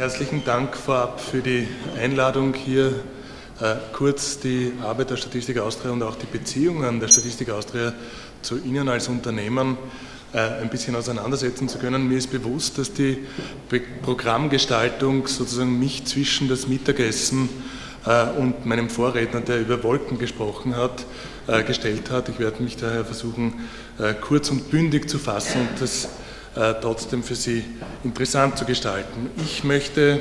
Herzlichen Dank vorab für die Einladung, hier kurz die Arbeit der Statistik Austria und auch die Beziehungen der Statistik Austria zu Ihnen als Unternehmen ein bisschen auseinandersetzen zu können. Mir ist bewusst, dass die Programmgestaltung sozusagen mich zwischen das Mittagessen und meinem Vorredner, der über Wolken gesprochen hat, gestellt hat. Ich werde mich daher versuchen, kurz und bündig zu fassen und das trotzdem für Sie interessant zu gestalten. Ich möchte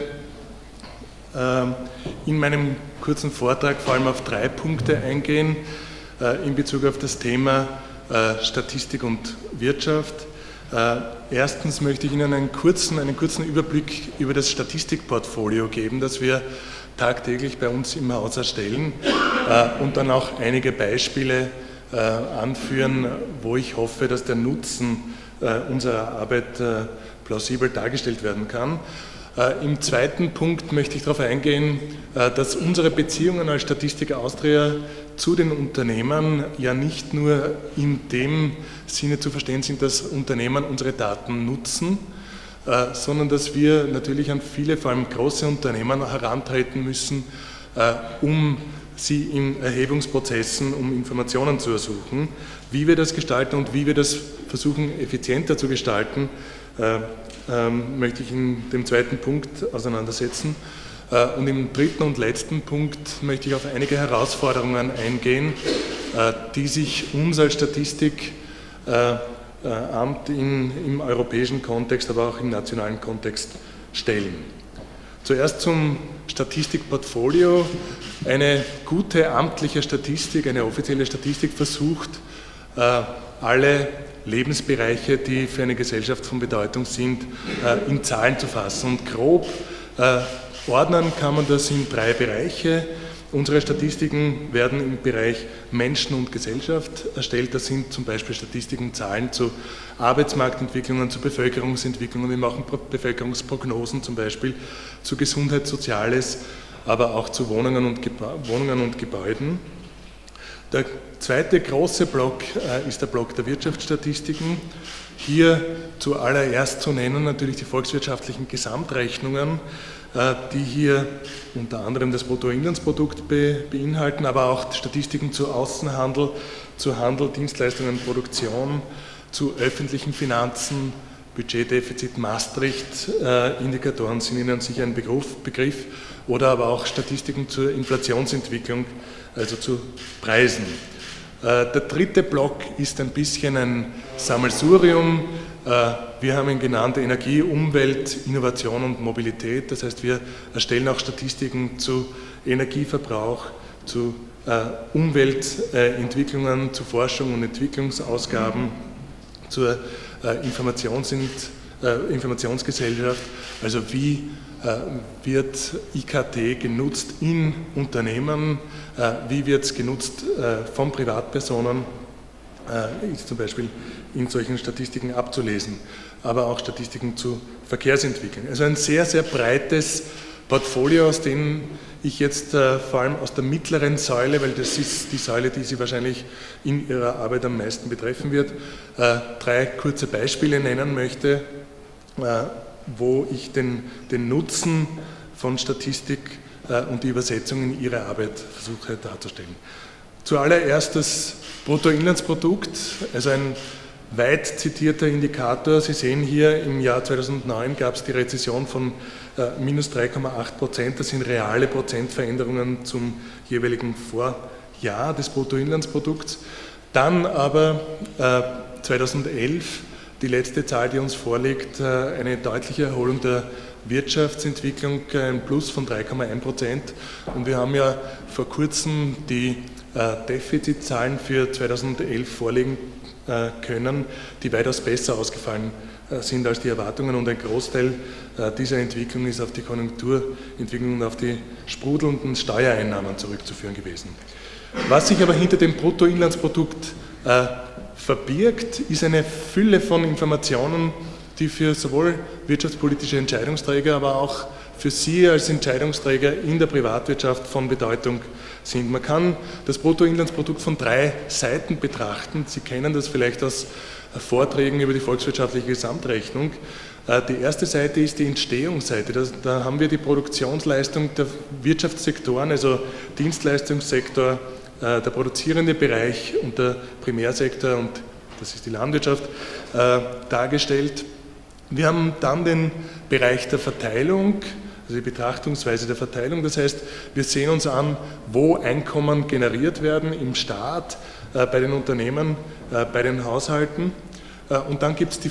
in meinem kurzen Vortrag vor allem auf 3 Punkte eingehen in Bezug auf das Thema Statistik und Wirtschaft. Erstens möchte ich Ihnen einen kurzen Überblick über das Statistikportfolio geben, das wir tagtäglich bei uns im Haus erstellen und dann auch einige Beispiele anführen, wo ich hoffe, dass der Nutzen unserer Arbeit plausibel dargestellt werden kann. Im zweiten Punkt möchte ich darauf eingehen, dass unsere Beziehungen als Statistik Austria zu den Unternehmen ja nicht nur in dem Sinne zu verstehen sind, dass Unternehmen unsere Daten nutzen, sondern dass wir natürlich an viele, vor allem große Unternehmen herantreten müssen, um sie in Erhebungsprozessen, um Informationen zu ersuchen. Wie wir das gestalten und wie wir das versuchen, effizienter zu gestalten, möchte ich in dem zweiten Punkt auseinandersetzen. Und im dritten und letzten Punkt möchte ich auf einige Herausforderungen eingehen, die sich uns als Statistikamt im europäischen Kontext, aber auch im nationalen Kontext stellen. Zuerst zum Statistikportfolio. Eine gute amtliche Statistik, eine offizielle Statistik versucht, alle Lebensbereiche, die für eine Gesellschaft von Bedeutung sind, in Zahlen zu fassen. Und grob ordnen kann man das in 3 Bereiche. Unsere Statistiken werden im Bereich Menschen und Gesellschaft erstellt. Das sind zum Beispiel Statistiken, Zahlen zu Arbeitsmarktentwicklungen, zu Bevölkerungsentwicklungen. Wir machen Bevölkerungsprognosen zum Beispiel zu Gesundheit, Soziales, aber auch zu Wohnungen und Gebäuden. Der zweite große Block ist der Block der Wirtschaftsstatistiken. Hier zuallererst zu nennen natürlich die volkswirtschaftlichen Gesamtrechnungen, die hier unter anderem das Bruttoinlandsprodukt beinhalten, aber auch Statistiken zu Außenhandel, zu Handel, Dienstleistungen, Produktion, zu öffentlichen Finanzen, Budgetdefizit, Maastricht, Indikatoren sind Ihnen sicher ein Begriff, oder aber auch Statistiken zur Inflationsentwicklung, also zu Preisen. Der dritte Block ist ein bisschen ein Sammelsurium. Wir haben ihn genannt Energie, Umwelt, Innovation und Mobilität. Das heißt, wir erstellen auch Statistiken zu Energieverbrauch, zu Umweltentwicklungen, zu Forschung und Entwicklungsausgaben, zur Informationsgesellschaft. Also wie wird IKT genutzt in Unternehmen, wie wird es genutzt von Privatpersonen, ist zum Beispiel in solchen Statistiken abzulesen, aber auch Statistiken zu Verkehrsentwicklung. Also ein sehr, sehr breites Portfolio, aus dem ich jetzt vor allem aus der mittleren Säule, weil das ist die Säule, die Sie wahrscheinlich in Ihrer Arbeit am meisten betreffen wird, 3 kurze Beispiele nennen möchte, wo ich den Nutzen von Statistik und die Übersetzung in Ihre Arbeit versuche darzustellen. Zuallererst das Bruttoinlandsprodukt, also ein weit zitierter Indikator. Sie sehen hier, im Jahr 2009 gab es die Rezession von minus 3,8%. Das sind reale Prozentveränderungen zum jeweiligen Vorjahr des Bruttoinlandsprodukts. Dann aber 2011, die letzte Zahl, die uns vorliegt, eine deutliche Erholung der Wirtschaftsentwicklung, ein Plus von 3,1%. Und wir haben ja vor kurzem die Defizitzahlen für 2011 vorlegen können, die weitaus besser ausgefallen sind als die Erwartungen, und ein Großteil dieser Entwicklung ist auf die Konjunkturentwicklung und auf die sprudelnden Steuereinnahmen zurückzuführen gewesen. Was sich aber hinter dem Bruttoinlandsprodukt verbirgt, ist eine Fülle von Informationen, die für sowohl wirtschaftspolitische Entscheidungsträger, aber auch für Sie als Entscheidungsträger in der Privatwirtschaft von Bedeutung sind. Man kann das Bruttoinlandsprodukt von 3 Seiten betrachten. Sie kennen das vielleicht aus Vorträgen über die volkswirtschaftliche Gesamtrechnung. Die erste Seite ist die Entstehungsseite. Da haben wir die Produktionsleistung der Wirtschaftssektoren, also Dienstleistungssektor, der produzierende Bereich und der Primärsektor, und das ist die Landwirtschaft, dargestellt. Wir haben dann den Bereich der Verteilung, also die Betrachtungsweise der Verteilung. Das heißt, wir sehen uns an, wo Einkommen generiert werden im Staat, bei den Unternehmen, bei den Haushalten. Und dann gibt es die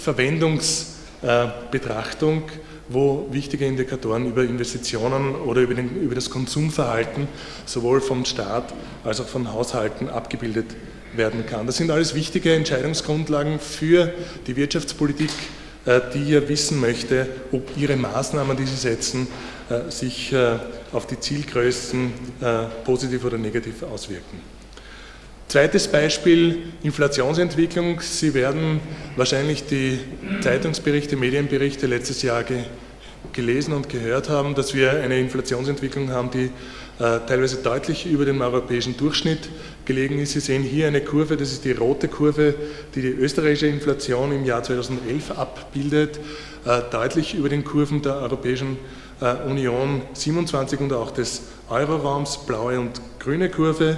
Verwendungsbetrachtung, wo wichtige Indikatoren über Investitionen oder über das Konsumverhalten sowohl vom Staat als auch von Haushalten abgebildet werden kann. Das sind alles wichtige Entscheidungsgrundlagen für die Wirtschaftspolitik, die ja wissen möchte, ob ihre Maßnahmen, die sie setzen, sich auf die Zielgrößen positiv oder negativ auswirken. Zweites Beispiel, Inflationsentwicklung. Sie werden wahrscheinlich die Zeitungsberichte, Medienberichte letztes Jahr gelesen und gehört haben, dass wir eine Inflationsentwicklung haben, die teilweise deutlich über dem europäischen Durchschnitt gelegen ist. Sie sehen hier eine Kurve, das ist die rote Kurve, die die österreichische Inflation im Jahr 2011 abbildet, deutlich über den Kurven der Europäischen Union 27 und auch des Euroraums, blaue und grüne Kurve.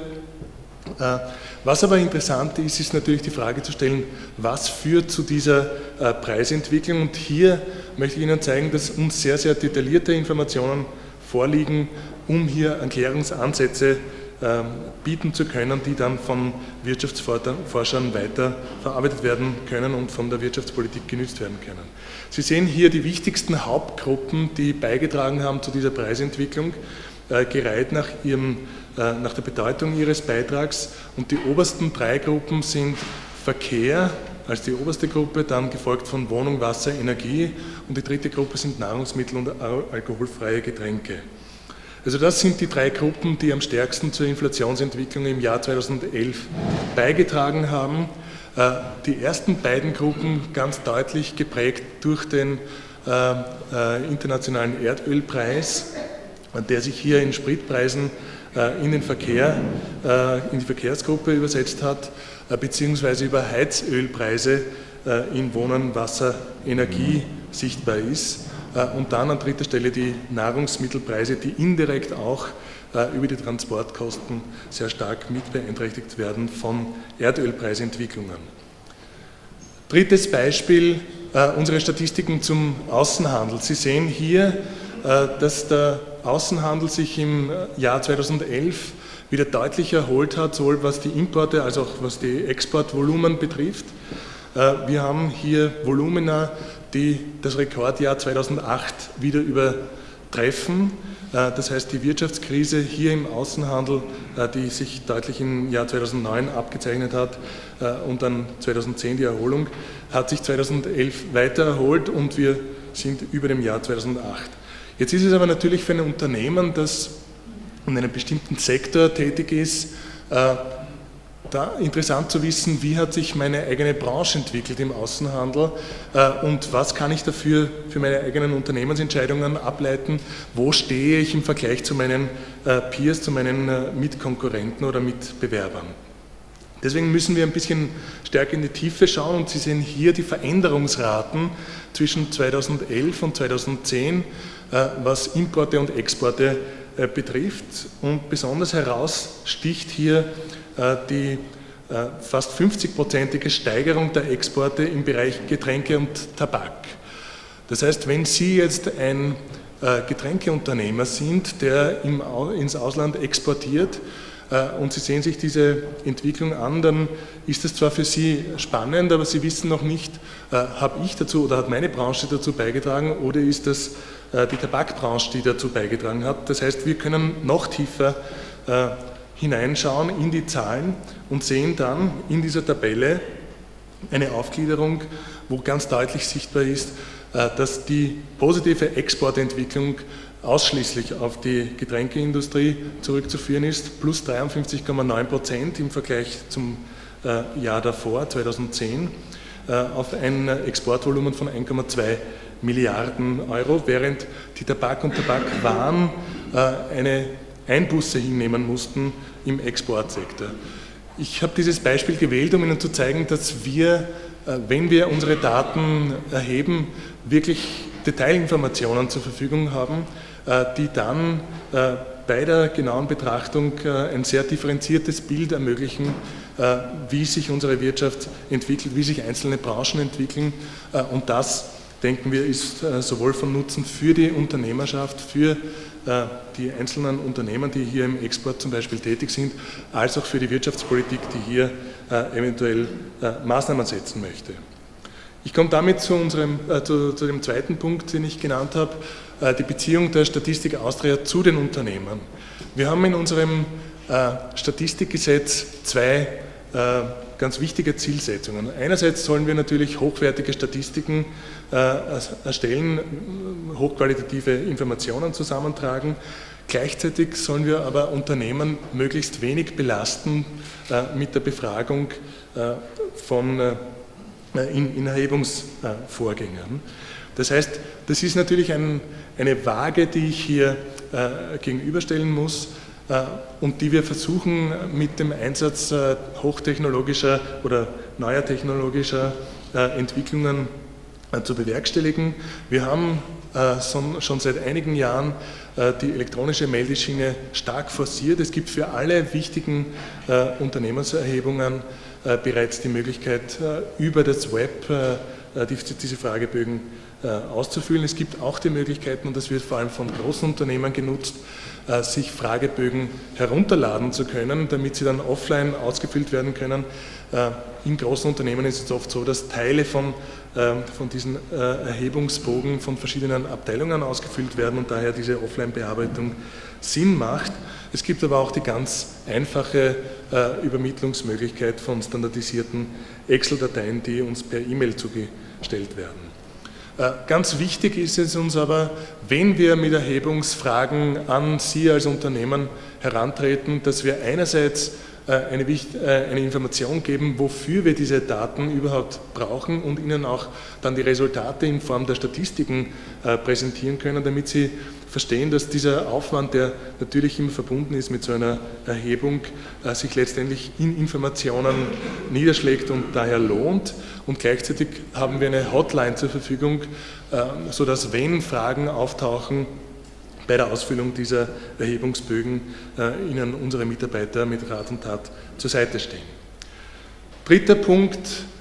Was aber interessant ist, ist natürlich die Frage zu stellen, was führt zu dieser Preisentwicklung? Und hier möchte ich Ihnen zeigen, dass uns sehr, sehr detaillierte Informationen vorliegen, um hier Erklärungsansätze bieten zu können, die dann von Wirtschaftsforschern weiter verarbeitet werden können und von der Wirtschaftspolitik genützt werden können. Sie sehen hier die wichtigsten Hauptgruppen, die beigetragen haben zu dieser Preisentwicklung, gereiht nach der Bedeutung ihres Beitrags, und die obersten drei Gruppen sind Verkehr als die oberste Gruppe, dann gefolgt von Wohnung, Wasser, Energie, und die dritte Gruppe sind Nahrungsmittel und alkoholfreie Getränke. Also das sind die drei Gruppen, die am stärksten zur Inflationsentwicklung im Jahr 2011 beigetragen haben. Die ersten beiden Gruppen ganz deutlich geprägt durch den internationalen Erdölpreis, der sich hier in Spritpreisen in den Verkehr, in die Verkehrsgruppe übersetzt hat, beziehungsweise über Heizölpreise in Wohnen, Wasser, Energie sichtbar ist. Und dann an dritter Stelle die Nahrungsmittelpreise, die indirekt auch über die Transportkosten sehr stark mit beeinträchtigt werden von Erdölpreisentwicklungen. Drittes Beispiel, unsere Statistiken zum Außenhandel. Sie sehen hier, dass der Außenhandel sich im Jahr 2011 wieder deutlich erholt hat, sowohl was die Importe als auch was die Exportvolumen betrifft. Wir haben hier Volumina, die das Rekordjahr 2008 wieder übertreffen. Das heißt, die Wirtschaftskrise hier im Außenhandel, die sich deutlich im Jahr 2009 abgezeichnet hat und dann 2010 die Erholung, hat sich 2011 weiter erholt und wir sind über dem Jahr 2008. Jetzt ist es aber natürlich für ein Unternehmen, das in einem bestimmten Sektor tätig ist, da interessant zu wissen, wie hat sich meine eigene Branche entwickelt im Außenhandel und was kann ich dafür für meine eigenen Unternehmensentscheidungen ableiten, wo stehe ich im Vergleich zu meinen Peers, zu meinen Mitkonkurrenten oder Mitbewerbern. Deswegen müssen wir ein bisschen stärker in die Tiefe schauen, und Sie sehen hier die Veränderungsraten zwischen 2011 und 2010, was Importe und Exporte betrifft, und besonders heraussticht hier die fast 50-prozentige Steigerung der Exporte im Bereich Getränke und Tabak. Das heißt, wenn Sie jetzt ein Getränkeunternehmer sind, der ins Ausland exportiert, und Sie sehen sich diese Entwicklung an, dann ist es zwar für Sie spannend, aber Sie wissen noch nicht, habe ich dazu oder hat meine Branche dazu beigetragen oder ist das die Tabakbranche, die dazu beigetragen hat. Das heißt, wir können noch tiefer hineinschauen in die Zahlen und sehen dann in dieser Tabelle eine Aufgliederung, wo ganz deutlich sichtbar ist, dass die positive Exportentwicklung ausschließlich auf die Getränkeindustrie zurückzuführen ist, plus 53,9% im Vergleich zum Jahr davor, 2010, auf ein Exportvolumen von 1,2 Milliarden Euro, während die Tabak- und Tabakwaren eine Einbuße hinnehmen mussten im Exportsektor. Ich habe dieses Beispiel gewählt, um Ihnen zu zeigen, dass wir wenn wir unsere Daten erheben, wirklich Detailinformationen zur Verfügung haben, die dann bei der genauen Betrachtung ein sehr differenziertes Bild ermöglichen, wie sich unsere Wirtschaft entwickelt, wie sich einzelne Branchen entwickeln. Und das, denken wir, ist sowohl von Nutzen für die Unternehmerschaft, für die einzelnen Unternehmen, die hier im Export zum Beispiel tätig sind, als auch für die Wirtschaftspolitik, die hier eventuell Maßnahmen setzen möchte. Ich komme damit zu dem zweiten Punkt, den ich genannt habe, die Beziehung der Statistik Austria zu den Unternehmen. Wir haben in unserem Statistikgesetz zwei ganz wichtige Zielsetzungen. Einerseits sollen wir natürlich hochwertige Statistiken erstellen, hochqualitative Informationen zusammentragen. Gleichzeitig sollen wir aber Unternehmen möglichst wenig belasten mit der Befragung in Erhebungsvorgängen. Das heißt, das ist natürlich eine Waage, die ich hier gegenüberstellen muss und die wir versuchen mit dem Einsatz hochtechnologischer oder neuer technologischer Entwicklungen zu bewerkstelligen. Wir haben schon seit einigen Jahren die elektronische Meldeschiene stark forciert. Es gibt für alle wichtigen Unternehmenserhebungen bereits die Möglichkeit, über das Web diese Fragebögen auszufüllen. Es gibt auch die Möglichkeiten, und das wird vor allem von großen Unternehmen genutzt, sich Fragebögen herunterladen zu können, damit sie dann offline ausgefüllt werden können. In großen Unternehmen ist es oft so, dass Teile von diesen Erhebungsbogen von verschiedenen Abteilungen ausgefüllt werden und daher diese Offline-Bearbeitung Sinn macht. Es gibt aber auch die ganz einfache Übermittlungsmöglichkeit von standardisierten Excel-Dateien, die uns per E-Mail zugestellt werden. Ganz wichtig ist es uns aber, wenn wir mit Erhebungsfragen an Sie als Unternehmen herantreten, dass wir einerseits eine Information geben, wofür wir diese Daten überhaupt brauchen und Ihnen auch dann die Resultate in Form der Statistiken präsentieren können, damit Sie verstehen, dass dieser Aufwand, der natürlich immer verbunden ist mit so einer Erhebung, sich letztendlich in Informationen niederschlägt und daher lohnt. Und gleichzeitig haben wir eine Hotline zur Verfügung, sodass, wenn Fragen auftauchen, bei der Ausfüllung dieser Erhebungsbögen Ihnen unsere Mitarbeiter mit Rat und Tat zur Seite stehen. Dritter Punkt,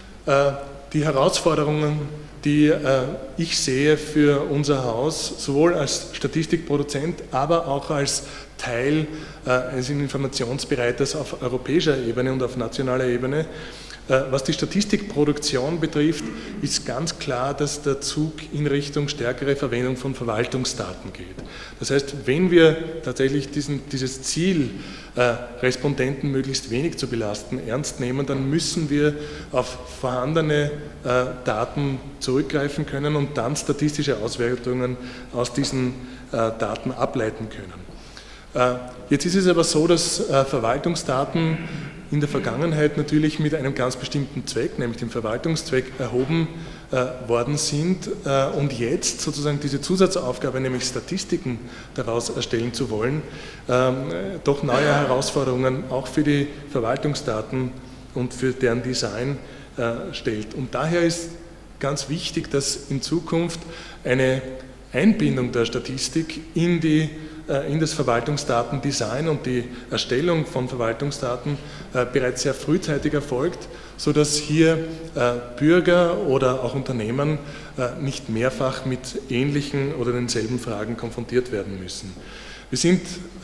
die Herausforderungen, die ich sehe für unser Haus, sowohl als Statistikproduzent, aber auch als Teil eines Informationsbereiters auf europäischer Ebene und auf nationaler Ebene. Was die Statistikproduktion betrifft, ist ganz klar, dass der Zug in Richtung stärkere Verwendung von Verwaltungsdaten geht. Das heißt, wenn wir tatsächlich dieses Ziel, Respondenten möglichst wenig zu belasten, ernst nehmen, dann müssen wir auf vorhandene Daten zurückgreifen können und dann statistische Auswertungen aus diesen Daten ableiten können. Jetzt ist es aber so, dass Verwaltungsdaten in der Vergangenheit natürlich mit einem ganz bestimmten Zweck, nämlich dem Verwaltungszweck, erhoben worden sind und jetzt sozusagen diese Zusatzaufgabe, nämlich Statistiken daraus erstellen zu wollen, doch neue Herausforderungen auch für die Verwaltungsdaten und für deren Design stellt. Und daher ist ganz wichtig, dass in Zukunft eine Einbindung der Statistik in das Verwaltungsdatendesign und die Erstellung von Verwaltungsdaten bereits sehr frühzeitig erfolgt, sodass hier Bürger oder auch Unternehmen nicht mehrfach mit ähnlichen oder denselben Fragen konfrontiert werden müssen. Wir sind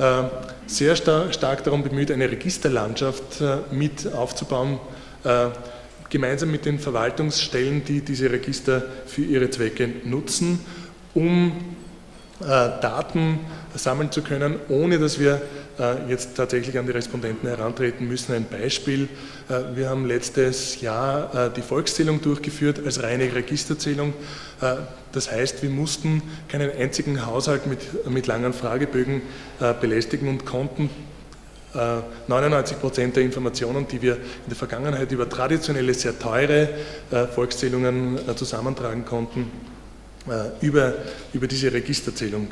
sehr stark darum bemüht, eine Registerlandschaft mit aufzubauen, gemeinsam mit den Verwaltungsstellen, die diese Register für ihre Zwecke nutzen, um Daten sammeln zu können, ohne dass wir jetzt tatsächlich an die Respondenten herantreten müssen. Ein Beispiel, wir haben letztes Jahr die Volkszählung durchgeführt als reine Registerzählung. Das heißt, wir mussten keinen einzigen Haushalt mit langen Fragebögen belästigen und konnten 99% der Informationen, die wir in der Vergangenheit über traditionelle, sehr teure Volkszählungen zusammentragen konnten, über diese Registerzählung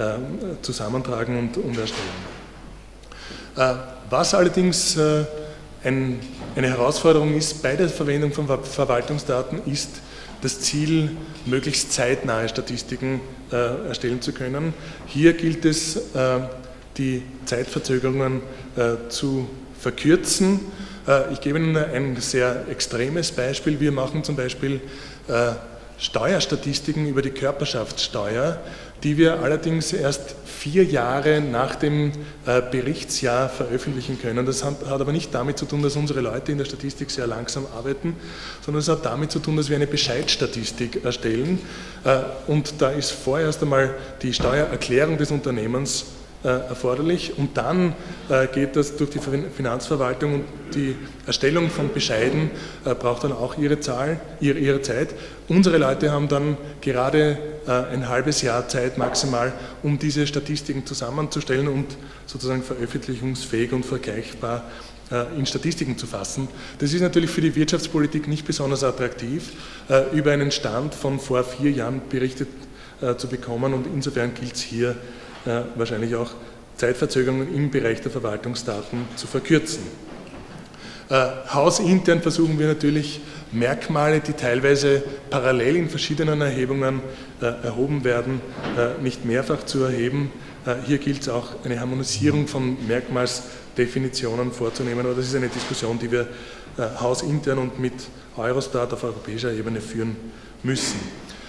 zusammentragen und erstellen. Was allerdings Eine Herausforderung ist bei der Verwendung von Verwaltungsdaten ist das Ziel, möglichst zeitnahe Statistiken erstellen zu können. Hier gilt es, die Zeitverzögerungen zu verkürzen. Ich gebe Ihnen ein sehr extremes Beispiel. Wir machen zum Beispiel Steuerstatistiken über die Körperschaftssteuer, die wir allerdings erst 4 Jahre nach dem Berichtsjahr veröffentlichen können. Das hat aber nicht damit zu tun, dass unsere Leute in der Statistik sehr langsam arbeiten, sondern es hat damit zu tun, dass wir eine Bescheidstatistik erstellen. Und da ist vorerst einmal die Steuererklärung des Unternehmens erforderlich und dann geht das durch die Finanzverwaltung und die Erstellung von Bescheiden braucht dann auch ihre Zeit. Unsere Leute haben dann gerade ein halbes Jahr Zeit maximal, um diese Statistiken zusammenzustellen und sozusagen veröffentlichungsfähig und vergleichbar in Statistiken zu fassen. Das ist natürlich für die Wirtschaftspolitik nicht besonders attraktiv, über einen Stand von vor 4 Jahren berichtet zu bekommen und insofern gilt es hier wahrscheinlich auch Zeitverzögerungen im Bereich der Verwaltungsdaten zu verkürzen. Hausintern versuchen wir natürlich Merkmale, die teilweise parallel in verschiedenen Erhebungen erhoben werden, nicht mehrfach zu erheben. Hier gilt es auch, eine Harmonisierung von Merkmalsdefinitionen vorzunehmen, aber das ist eine Diskussion, die wir hausintern und mit Eurostat auf europäischer Ebene führen müssen.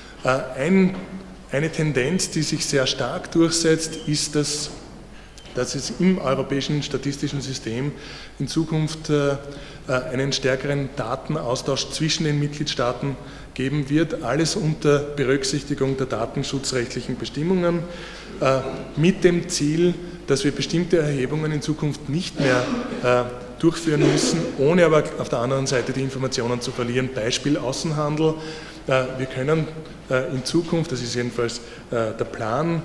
Eine Tendenz, die sich sehr stark durchsetzt, ist, dass es im europäischen statistischen System in Zukunft einen stärkeren Datenaustausch zwischen den Mitgliedstaaten geben wird, alles unter Berücksichtigung der datenschutzrechtlichen Bestimmungen, mit dem Ziel, dass wir bestimmte Erhebungen in Zukunft nicht mehr durchführen müssen, ohne aber auf der anderen Seite die Informationen zu verlieren. Beispiel Außenhandel. Wir können in Zukunft, das ist jedenfalls der Plan,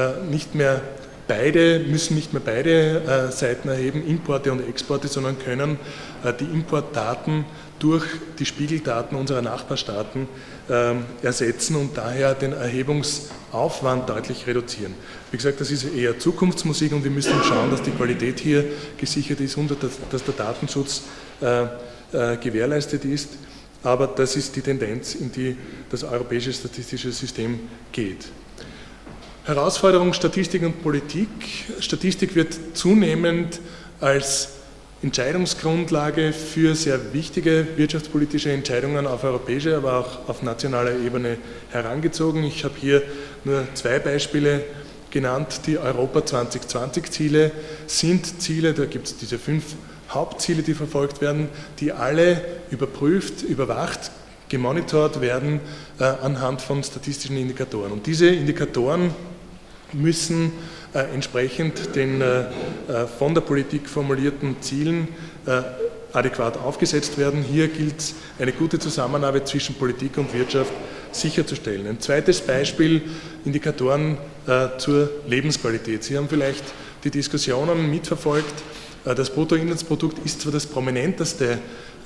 müssen nicht mehr beide Seiten erheben, Importe und Exporte, sondern können die Importdaten durch die Spiegeldaten unserer Nachbarstaaten ersetzen und daher den Erhebungsaufwand deutlich reduzieren. Wie gesagt, das ist eher Zukunftsmusik und wir müssen schauen, dass die Qualität hier gesichert ist und dass der Datenschutz gewährleistet ist. Aber das ist die Tendenz, in die das europäische statistische System geht. Herausforderung Statistik und Politik. Statistik wird zunehmend als Entscheidungsgrundlage für sehr wichtige wirtschaftspolitische Entscheidungen auf europäischer, aber auch auf nationaler Ebene herangezogen. Ich habe hier nur 2 Beispiele genannt. Die Europa 2020 Ziele sind Ziele, da gibt es diese 5 Hauptziele, die verfolgt werden, die alle überprüft, überwacht, gemonitort werden anhand von statistischen Indikatoren. Und diese Indikatoren müssen entsprechend den von der Politik formulierten Zielen adäquat aufgesetzt werden. Hier gilt es, eine gute Zusammenarbeit zwischen Politik und Wirtschaft sicherzustellen. Ein zweites Beispiel, Indikatoren zur Lebensqualität. Sie haben vielleicht die Diskussionen mitverfolgt. Das Bruttoinlandsprodukt ist zwar das prominenteste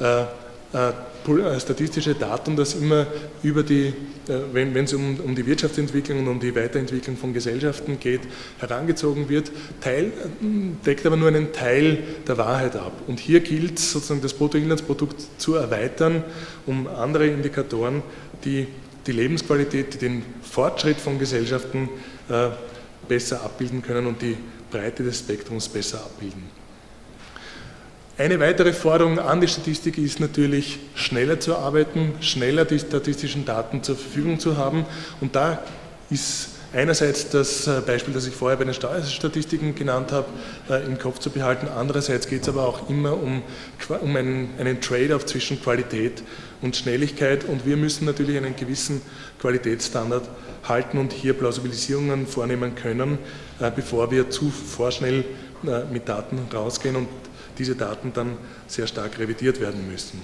statistische Datum, das immer über wenn es um die Wirtschaftsentwicklung und um die Weiterentwicklung von Gesellschaften geht, herangezogen wird, deckt aber nur einen Teil der Wahrheit ab. Und hier gilt es sozusagen, das Bruttoinlandsprodukt zu erweitern, um andere Indikatoren, die die Lebensqualität, die den Fortschritt von Gesellschaften besser abbilden können und die Breite des Spektrums besser abbilden. Eine weitere Forderung an die Statistik ist natürlich, schneller zu arbeiten, schneller die statistischen Daten zur Verfügung zu haben. Und da ist einerseits das Beispiel, das ich vorher bei den Steuerstatistiken genannt habe, im Kopf zu behalten. Andererseits geht es aber auch immer um einen Trade-off zwischen Qualität und Schnelligkeit. Und wir müssen natürlich einen gewissen Qualitätsstandard halten und hier Plausibilisierungen vornehmen können, bevor wir zu vorschnell mit Daten rausgehen und diese Daten dann sehr stark revidiert werden müssen.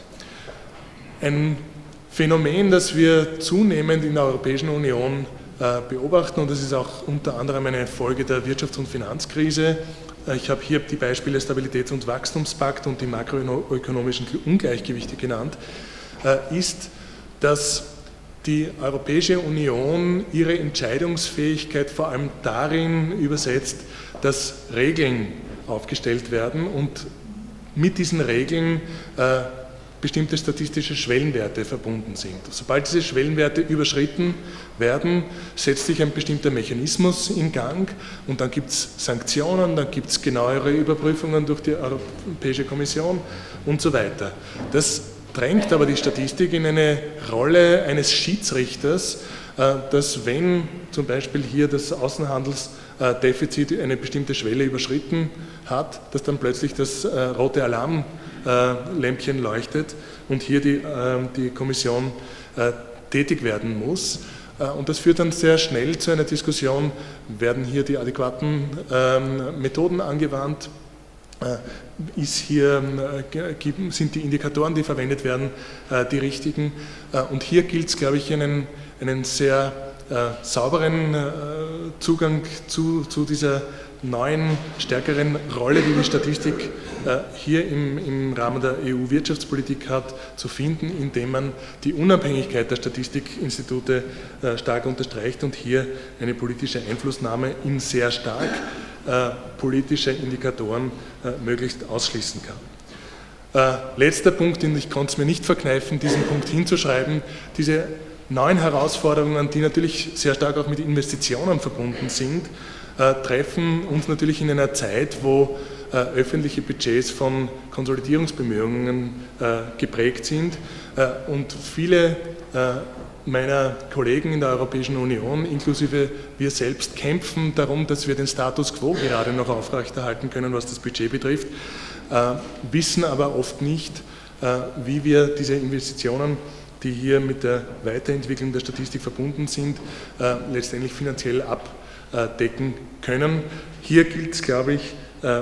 Ein Phänomen, das wir zunehmend in der Europäischen Union beobachten, und das ist auch unter anderem eine Folge der Wirtschafts- und Finanzkrise. Ich habe hier die Beispiele Stabilitäts- und Wachstumspakt und die makroökonomischen Ungleichgewichte genannt, ist, dass die Europäische Union ihre Entscheidungsfähigkeit vor allem darin übersetzt, dass Regeln aufgestellt werden und mit diesen Regeln bestimmte statistische Schwellenwerte verbunden sind. Sobald diese Schwellenwerte überschritten werden, setzt sich ein bestimmter Mechanismus in Gang und dann gibt es Sanktionen, dann gibt es genauere Überprüfungen durch die Europäische Kommission und so weiter. Das drängt aber die Statistik in eine Rolle eines Schiedsrichters, dass wenn zum Beispiel hier das Außenhandelsdefizit eine bestimmte Schwelle überschritten hat, dass dann plötzlich das rote Alarmlämpchen leuchtet und hier die Kommission tätig werden muss. Und das führt dann sehr schnell zu einer Diskussion, werden hier die adäquaten Methoden angewandt, sind die Indikatoren, die verwendet werden, die richtigen. Und hier gilt es, glaube ich, einen sehr sauberen Zugang zu dieser neuen, stärkeren Rolle, die die Statistik hier im Rahmen der EU-Wirtschaftspolitik hat, zu finden, indem man die Unabhängigkeit der Statistikinstitute stark unterstreicht und hier eine politische Einflussnahme in sehr stark politische Indikatoren möglichst ausschließen kann. Letzter Punkt, und ich konnte es mir nicht verkneifen, diesen Punkt hinzuschreiben, diese neuen Herausforderungen, die natürlich sehr stark auch mit Investitionen verbunden sind, treffen uns natürlich in einer Zeit, wo öffentliche Budgets von Konsolidierungsbemühungen geprägt sind und viele meiner Kollegen in der Europäischen Union, inklusive wir selbst, kämpfen darum, dass wir den Status quo gerade noch aufrechterhalten können, was das Budget betrifft, wissen aber oft nicht, wie wir diese Investitionen, die hier mit der Weiterentwicklung der Statistik verbunden sind, letztendlich finanziell abdecken können. Hier gilt es, glaube ich,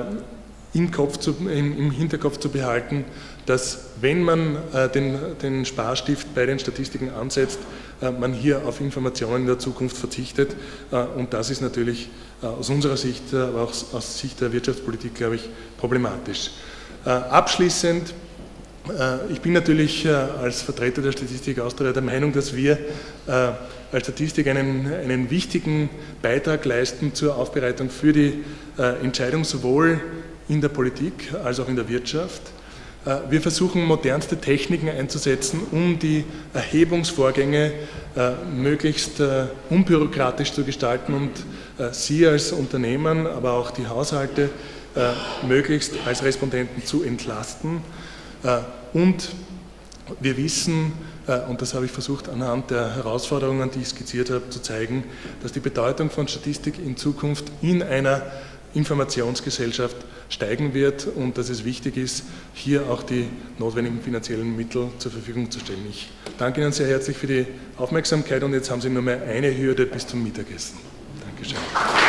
im Hinterkopf zu behalten, dass wenn man den Sparstift bei den Statistiken ansetzt, man hier auf Informationen in der Zukunft verzichtet und das ist natürlich aus unserer Sicht, aber auch aus Sicht der Wirtschaftspolitik, glaube ich, problematisch. Abschließend, ich bin natürlich als Vertreter der Statistik Austria der Meinung, dass wir als Statistik einen wichtigen Beitrag leisten zur Aufbereitung für die Entscheidung sowohl in der Politik als auch in der Wirtschaft. Wir versuchen modernste Techniken einzusetzen, um die Erhebungsvorgänge möglichst unbürokratisch zu gestalten und Sie als Unternehmen, aber auch die Haushalte möglichst als Respondenten zu entlasten. Und wir wissen, und das habe ich versucht anhand der Herausforderungen, die ich skizziert habe, zu zeigen, dass die Bedeutung von Statistik in Zukunft in einer Informationsgesellschaft steigen wird und dass es wichtig ist, hier auch die notwendigen finanziellen Mittel zur Verfügung zu stellen. Ich danke Ihnen sehr herzlich für die Aufmerksamkeit und jetzt haben Sie nur mehr eine Hürde bis zum Mittagessen. Dankeschön.